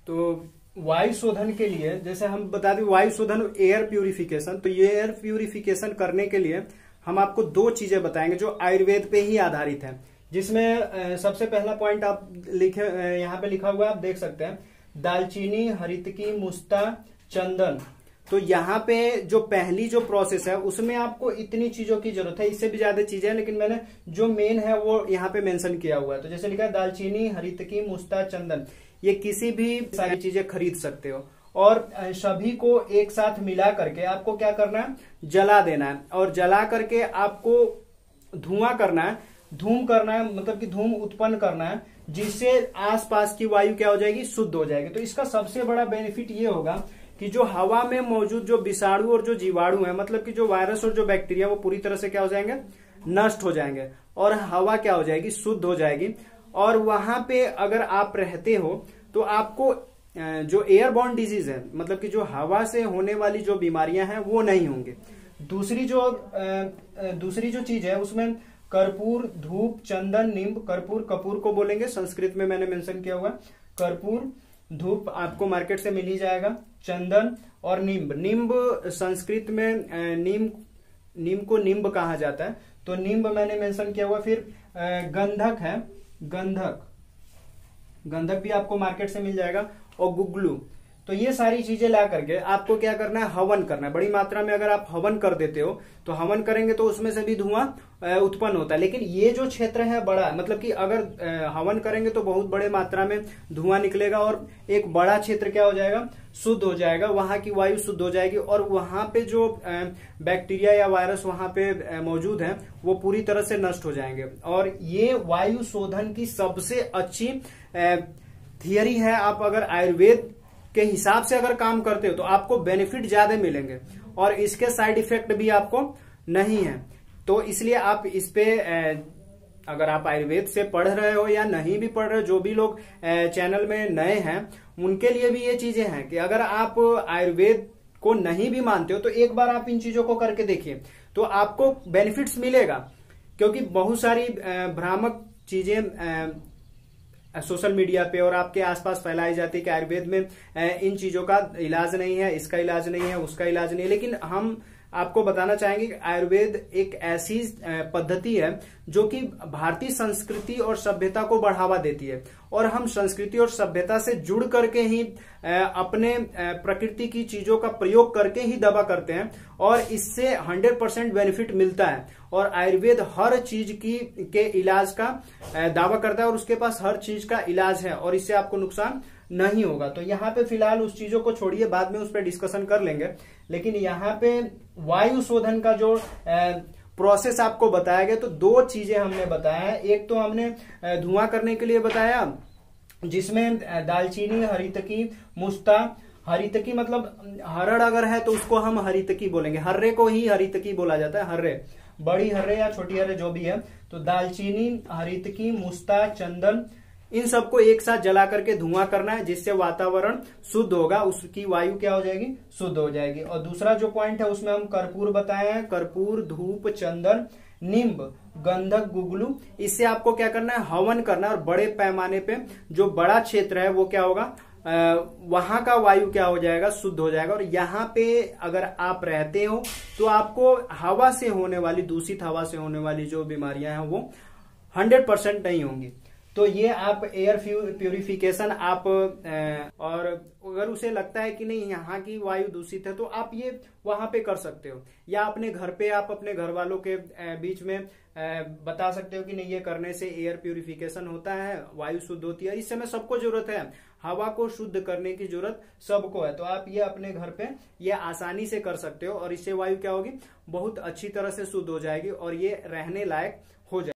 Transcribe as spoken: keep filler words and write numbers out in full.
तो वायु शोधन के लिए, जैसे हम बता दें वायु शोधन एयर प्यूरिफिकेशन, तो ये एयर प्यूरिफिकेशन करने के लिए हम आपको दो चीजें बताएंगे जो आयुर्वेद पे ही आधारित है, जिसमें सबसे पहला पॉइंट आप लिखे यहाँ पे लिखा हुआ है, आप देख सकते हैं, दालचीनी, हरितकी, मुस्ता, चंदन। तो यहाँ पे जो पहली जो प्रोसेस है उसमें आपको इतनी चीजों की जरूरत है, इससे भी ज्यादा चीजें हैं, लेकिन मैंने जो मेन है वो यहाँ पे मेंशन किया हुआ है। तो जैसे लिखा है दालचीनी, हरितकी, मुस्ता, चंदन, ये किसी भी सारी चीजें खरीद सकते हो और सभी को एक साथ मिला करके आपको क्या करना है, जला देना है। और जला करके आपको धुआं करना है, धूम करना है, मतलब कि धूम उत्पन्न करना है, जिससे आसपास की वायु क्या हो जाएगी, शुद्ध हो जाएगी। तो इसका सबसे बड़ा बेनिफिट ये होगा कि जो हवा में मौजूद जो विषाणु और जो जीवाणु है, मतलब कि जो वायरस और जो बैक्टीरिया, वो पूरी तरह से क्या हो जाएंगे, नष्ट हो जाएंगे और हवा क्या हो जाएगी, शुद्ध हो जाएगी। और वहां पे अगर आप रहते हो तो आपको जो एयरबॉर्न डिजीज है, मतलब कि जो हवा से होने वाली जो बीमारियां हैं वो नहीं होंगे। दूसरी जो दूसरी जो चीज है उसमें कर्पूर, धूप, चंदन, नींब। कर्पूर कपूर को बोलेंगे, संस्कृत में मैंने मेंशन किया हुआ। कर्पूर, धूप आपको मार्केट से मिल ही जाएगा, चंदन और नींब। नींब संस्कृत में नीम नीम को नींब कहा जाता है, तो नींब मैंने मेंशन किया हुआ। फिर गंधक है, गंधक गंधक भी आपको मार्केट से मिल जाएगा, और गुगलू। तो ये सारी चीजें ला करके आपको क्या करना है, हवन करना है। बड़ी मात्रा में अगर आप हवन कर देते हो तो हवन करेंगे तो उसमें से भी धुआं उत्पन्न होता है। लेकिन ये जो क्षेत्र है बड़ा, मतलब कि अगर हवन करेंगे तो बहुत बड़े मात्रा में धुआं निकलेगा और एक बड़ा क्षेत्र क्या हो जाएगा, शुद्ध हो जाएगा, वहां की वायु शुद्ध हो जाएगी और वहां पे जो बैक्टीरिया या वायरस वहां पे मौजूद है वो पूरी तरह से नष्ट हो जाएंगे। और ये वायु शोधन की सबसे अच्छी थियरी है। आप अगर आयुर्वेद के हिसाब से अगर काम करते हो तो आपको बेनिफिट ज्यादा मिलेंगे और इसके साइड इफेक्ट भी आपको नहीं है। तो इसलिए आप इस पे अगर आप आयुर्वेद से पढ़ रहे हो या नहीं भी पढ़ रहे हो, जो भी लोग चैनल में नए हैं उनके लिए भी ये चीजें हैं कि अगर आप आयुर्वेद को नहीं भी मानते हो तो एक बार आप इन चीजों को करके देखिए तो आपको बेनिफिट्स मिलेगा। क्योंकि बहुत सारी भ्रामक चीजें सोशल मीडिया पे और आपके आसपास फैलाई जाती है कि आयुर्वेद में इन चीजों का इलाज नहीं है, इसका इलाज नहीं है, उसका इलाज नहीं है। लेकिन हम आपको बताना चाहेंगे कि आयुर्वेद एक ऐसी पद्धति है जो कि भारतीय संस्कृति और सभ्यता को बढ़ावा देती है और हम संस्कृति और सभ्यता से जुड़ करके ही अपने प्रकृति की चीजों का प्रयोग करके ही दवा करते हैं और इससे हंड्रेड परसेंट बेनिफिट मिलता है। और आयुर्वेद हर चीज की के इलाज का दावा करता है और उसके पास हर चीज का इलाज है और इससे आपको नुकसान नहीं होगा। तो यहाँ पे फिलहाल उस चीजों को छोड़िए, बाद में उस पर डिस्कशन कर लेंगे। लेकिन यहाँ पे वायु शोधन का जो प्रोसेस आपको बताया गया, तो दो चीजें हमने बताया है। एक तो हमने धुआं करने के लिए बताया जिसमें दालचीनी, हरितकी, मुस्ता। हरितकी मतलब हरड़ अगर है तो उसको हम हरितकी बोलेंगे, हर्रे को ही हरितकी बोला जाता है, हर्रे, बड़ी हर्रे या छोटी हर्रे जो भी है। तो दालचीनी, हरितकी, मुस्ता, चंदन, इन सबको एक साथ जला करके धुआं करना है जिससे वातावरण शुद्ध होगा, उसकी वायु क्या हो जाएगी, शुद्ध हो जाएगी। और दूसरा जो पॉइंट है उसमें हम कर्पूर बताए हैं, कर्पूर, धूप, चंदन, नींब, गंधक, गुगलू। इससे आपको क्या करना है, हवन करना है और बड़े पैमाने पे जो बड़ा क्षेत्र है वो क्या होगा, वहां का वायु क्या हो जाएगा, शुद्ध हो जाएगा। और यहाँ पे अगर आप रहते हो तो आपको हवा से होने वाली, दूषित हवा से होने वाली जो बीमारियां हैं वो हंड्रेड परसेंट नहीं होंगी। तो ये आप एयर प्यूरिफिकेशन आप और अगर उसे लगता है कि नहीं यहाँ की वायु दूषित है तो आप ये वहां पे कर सकते हो, या अपने घर पे आप अपने घर वालों के बीच में बता सकते हो कि नहीं ये करने से एयर प्यूरिफिकेशन होता है, वायु शुद्ध होती है। इस समय सबको जरूरत है, हवा को शुद्ध करने की जरूरत सबको है। तो आप ये अपने घर पे ये आसानी से कर सकते हो और इससे वायु क्या होगी, बहुत अच्छी तरह से शुद्ध हो जाएगी और ये रहने लायक हो जाएगी।